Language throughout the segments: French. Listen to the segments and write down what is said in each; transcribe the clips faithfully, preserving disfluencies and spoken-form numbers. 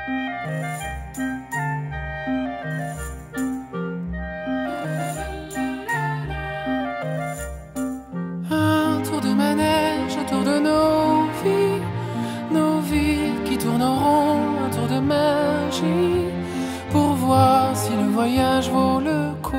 Un tour de manège autour de nos vies, nos vies qui tournent en rond, un tour de magie pour voir si le voyage vaut le coup.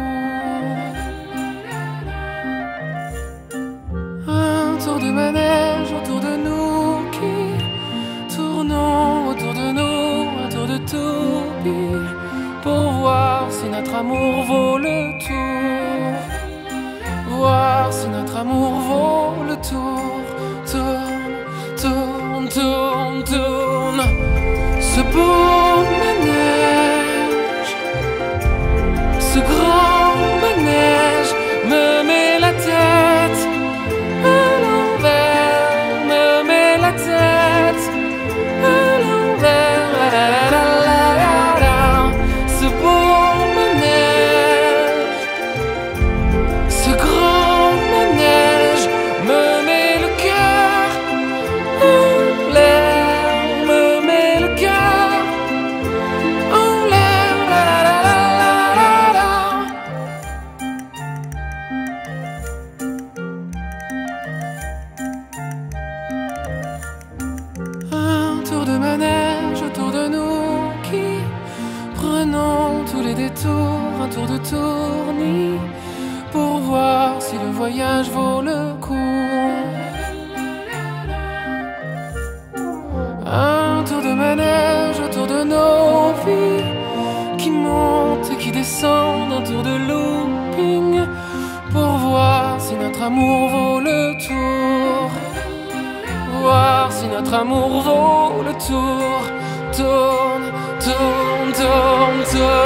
Un tour de manège autour de nous qui tournons autour de nous, un tour de toupie pour voir si notre amour vaut le tour. Voir si notre amour vaut le tour. Tourne, tourne, tourne, tourne. Ce beau manège, ce grand manège me met la tête à l'envers, me met la tête à l'envers. La, la, la, la, la, la. Ce beau manège, ce grand manège me met le cœur en l'air, me met le cœur en l'air. La, la, la, la, la, la. Un tour de manège autour de nous qui prenons tous les détours, un tour de tournis pour voir si le voyage vaut le coup. Un tour de manège autour de nos vies qui monte et qui descend, un tour de looping pour voir si notre amour vaut le tour. Voir si notre amour vaut le tour. Tourne, tourne, tourne, tourne.